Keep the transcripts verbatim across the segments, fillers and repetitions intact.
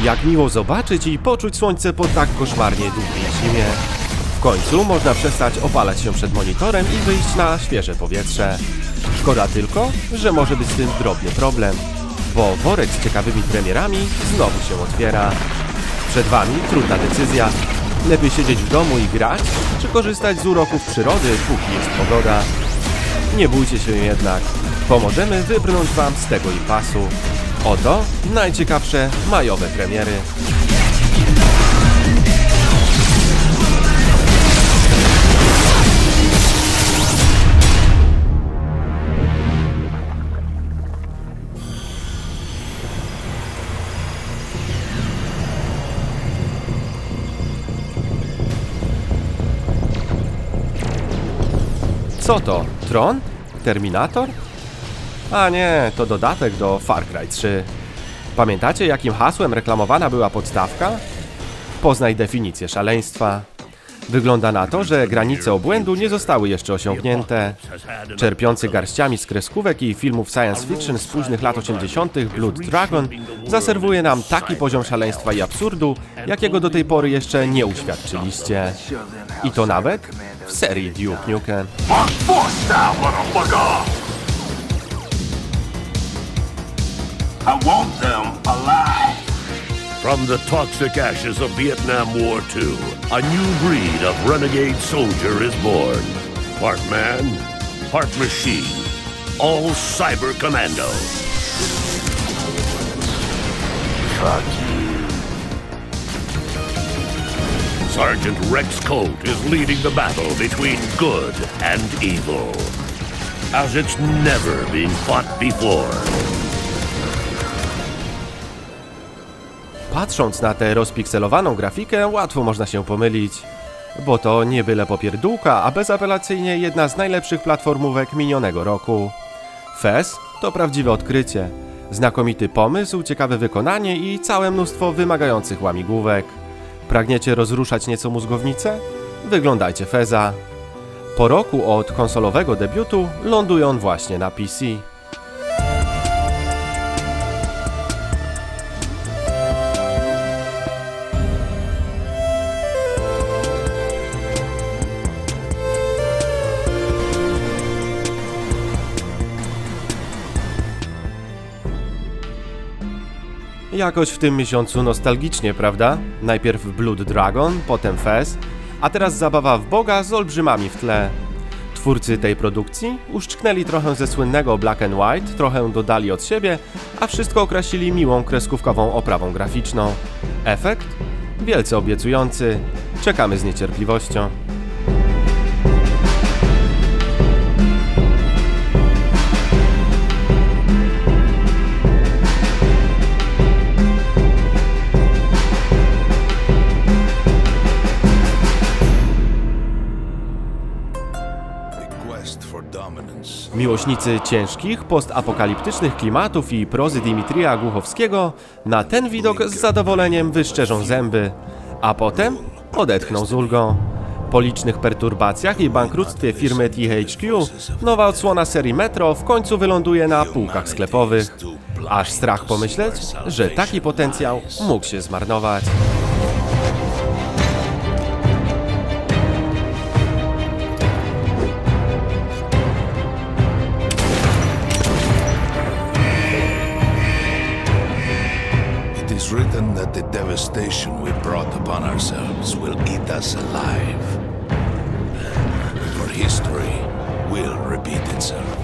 Jak miło zobaczyć i poczuć słońce po tak koszmarnie długiej zimie. W końcu można przestać opalać się przed monitorem i wyjść na świeże powietrze. Szkoda tylko, że może być z tym drobny problem, bo worek z ciekawymi premierami znowu się otwiera. Przed Wami trudna decyzja. Lepiej siedzieć w domu i grać, czy korzystać z uroków przyrody, póki jest pogoda. Nie bójcie się jednak, pomożemy wybrnąć Wam z tego impasu. Oto najciekawsze majowe premiery. Co to? Tron? Terminator? A nie, to dodatek do Far Cry trzy. Pamiętacie, jakim hasłem reklamowana była podstawka? Poznaj definicję szaleństwa. Wygląda na to, że granice obłędu nie zostały jeszcze osiągnięte. Czerpiący garściami z kreskówek i filmów science fiction z późnych lat osiemdziesiątych Blood Dragon zaserwuje nam taki poziom szaleństwa i absurdu, jakiego do tej pory jeszcze nie uświadczyliście. I to nawet w serii Duke Nukem. I want them alive. From the toxic ashes of Vietnam War two, a new breed of renegade soldier is born. Part man, part machine, all cyber commando. Fuck you. Sergeant Rex Colt is leading the battle between good and evil, as it's never been fought before. Patrząc na tę rozpikselowaną grafikę, łatwo można się pomylić. Bo to nie byle popierdółka, a bezapelacyjnie jedna z najlepszych platformówek minionego roku. F E S to prawdziwe odkrycie. Znakomity pomysł, ciekawe wykonanie i całe mnóstwo wymagających łamigłówek. Pragniecie rozruszać nieco mózgownicę? Wyglądajcie Feza. Po roku od konsolowego debiutu ląduje on właśnie na P C. Jakoś w tym miesiącu nostalgicznie, prawda? Najpierw Blood Dragon, potem F E S, a teraz zabawa w Boga z olbrzymami w tle. Twórcy tej produkcji uszczknęli trochę ze słynnego Black and White, trochę dodali od siebie, a wszystko okrasili miłą kreskówkową oprawą graficzną. Efekt? Wielce obiecujący. Czekamy z niecierpliwością. Miłośnicy ciężkich, postapokaliptycznych klimatów i prozy Dimitrija Głuchowskiego na ten widok z zadowoleniem wyszczerzą zęby, a potem odetchną z ulgą. Po licznych perturbacjach i bankructwie firmy T H Q nowa odsłona serii Metro w końcu wyląduje na półkach sklepowych. Aż strach pomyśleć, że taki potencjał mógł się zmarnować. Written that the devastation we brought upon ourselves will eat us alive. For history will repeat itself.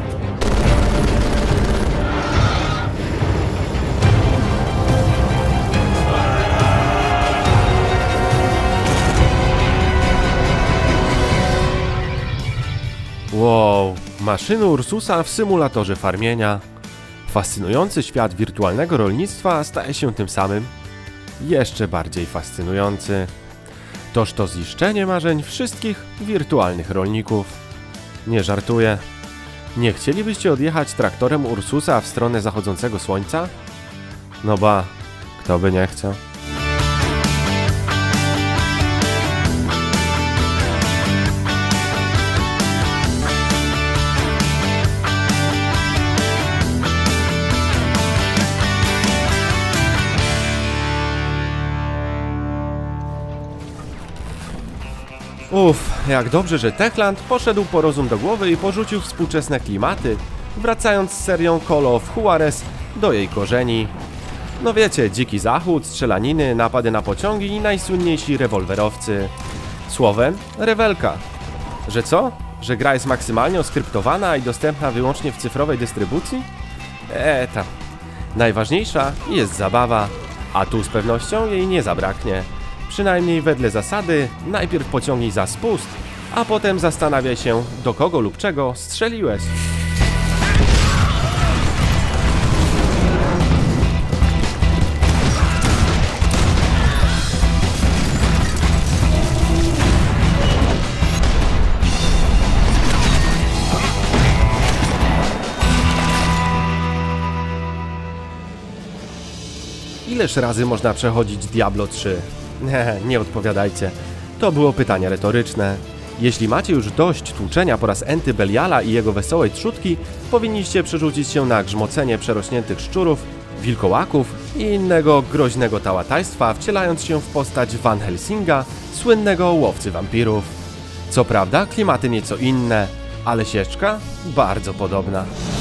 Wow, maszyny Ursusa w symulatorze farmienia. Fascynujący świat wirtualnego rolnictwa staje się tym samym jeszcze bardziej fascynujący. Toż to ziszczenie marzeń wszystkich wirtualnych rolników. Nie żartuję. Nie chcielibyście odjechać traktorem Ursusa w stronę zachodzącego słońca? No ba, kto by nie chciał? Uff, jak dobrze, że Techland poszedł po rozum do głowy i porzucił współczesne klimaty, wracając z serią Call of Juarez do jej korzeni. No wiecie, dziki zachód, strzelaniny, napady na pociągi i najsłynniejsi rewolwerowcy. Słowem, rewelka. Że co? Że gra jest maksymalnie oskryptowana i dostępna wyłącznie w cyfrowej dystrybucji? Eee, tam. Najważniejsza jest zabawa, a tu z pewnością jej nie zabraknie. Przynajmniej wedle zasady, najpierw pociągnij za spust, a potem zastanawiaj się, do kogo lub czego strzeliłeś. Ileż razy można przechodzić Diablo trzy? Nie, nie odpowiadajcie. To było pytanie retoryczne. Jeśli macie już dość tłuczenia po raz enty Beliala i jego wesołej trzutki, powinniście przerzucić się na grzmocenie przerośniętych szczurów, wilkołaków i innego groźnego tałatajstwa, wcielając się w postać Van Helsinga, słynnego łowcy wampirów. Co prawda, klimaty nieco inne, ale sieczka bardzo podobna.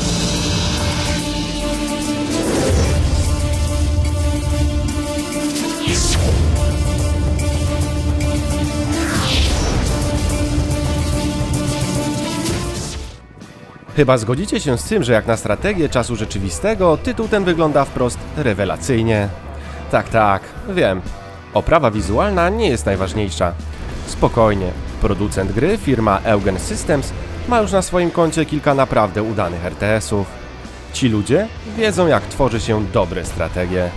Chyba zgodzicie się z tym, że jak na strategię czasu rzeczywistego, tytuł ten wygląda wprost rewelacyjnie. Tak, tak, wiem. Oprawa wizualna nie jest najważniejsza. Spokojnie, producent gry, firma Eugen Systems, ma już na swoim koncie kilka naprawdę udanych er te esów. Ci ludzie wiedzą, jak tworzy się dobre strategie.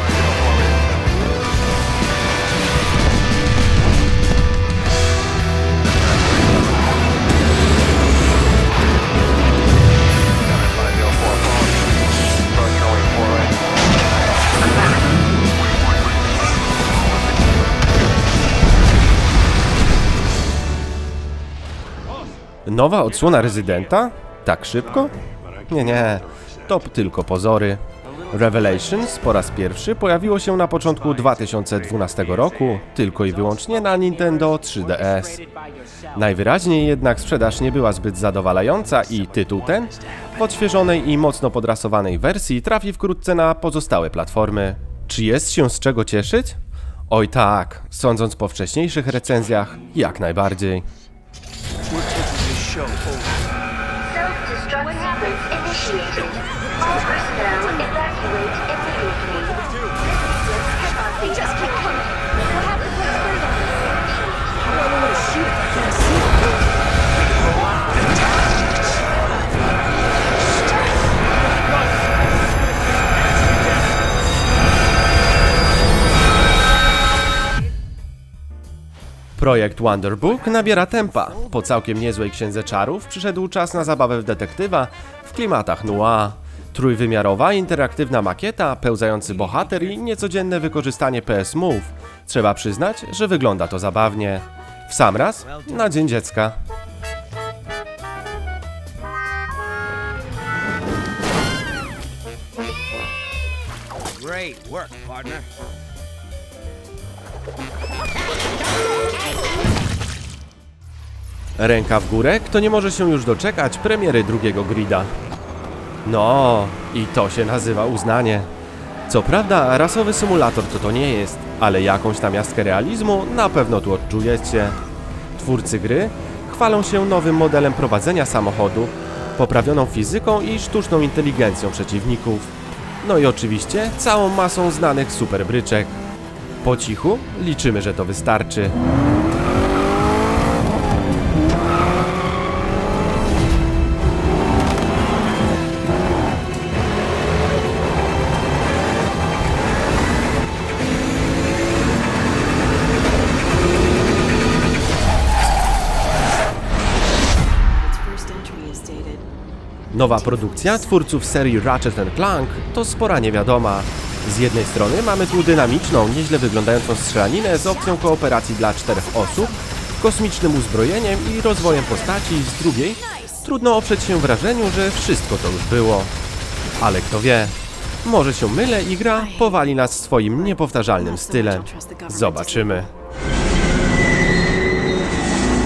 Nowa odsłona Rezydenta? Tak szybko? Nie, nie, to tylko pozory. Revelations po raz pierwszy pojawiło się na początku dwa tysiące dwunastego roku, tylko i wyłącznie na Nintendo trzy D S. Najwyraźniej jednak sprzedaż nie była zbyt zadowalająca i tytuł ten, w odświeżonej i mocno podrasowanej wersji, trafi wkrótce na pozostałe platformy. Czy jest się z czego cieszyć? Oj tak, sądząc po wcześniejszych recenzjach, jak najbardziej. Self-destruct sequence initiated. All personnel evacuate immediately. This sequence cannot be executed. We'll have to put further I don't know where to shoot. I can't see it. Projekt Wonder Book nabiera tempa. Po całkiem niezłej księdze czarów przyszedł czas na zabawę w detektywa w klimatach noir. Trójwymiarowa, interaktywna makieta, pełzający bohater i niecodzienne wykorzystanie P S Move. Trzeba przyznać, że wygląda to zabawnie. W sam raz na Dzień Dziecka. Great work, partner. Ręka w górę, kto nie może się już doczekać premiery drugiego Grida. No, i to się nazywa uznanie. Co prawda, rasowy symulator to to nie jest, ale jakąś tam miastkę realizmu na pewno tu odczujecie. Twórcy gry chwalą się nowym modelem prowadzenia samochodu, poprawioną fizyką i sztuczną inteligencją przeciwników. No i oczywiście całą masą znanych superbryczek. Po cichu liczymy, że to wystarczy. Nowa produkcja twórców serii Ratchet and Clank to spora niewiadoma. Z jednej strony mamy tu dynamiczną, nieźle wyglądającą strzelaninę z opcją kooperacji dla czterech osób, kosmicznym uzbrojeniem i rozwojem postaci, z drugiej trudno oprzeć się wrażeniu, że wszystko to już było. Ale kto wie, może się mylę i gra powali nas swoim niepowtarzalnym stylem. Zobaczymy.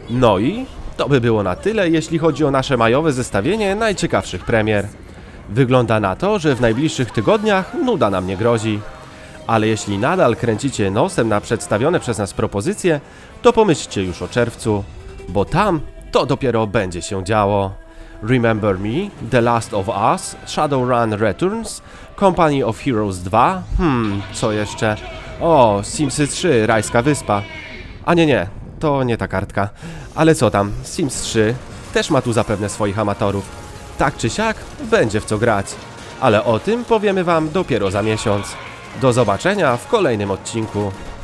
No i to by było na tyle, jeśli chodzi o nasze majowe zestawienie najciekawszych premier. Wygląda na to, że w najbliższych tygodniach nuda nam nie grozi. Ale jeśli nadal kręcicie nosem na przedstawione przez nas propozycje, to pomyślcie już o czerwcu, bo tam to dopiero będzie się działo. Remember Me, The Last of Us, Shadowrun Returns, Company of Heroes dwa, hmm, co jeszcze? O, Simsy trzy, Rajska Wyspa. A nie, nie, to nie ta kartka. Ale co tam, Sims trzy też ma tu zapewne swoich amatorów. Tak czy siak, będzie w co grać. Ale o tym powiemy wam dopiero za miesiąc. Do zobaczenia w kolejnym odcinku.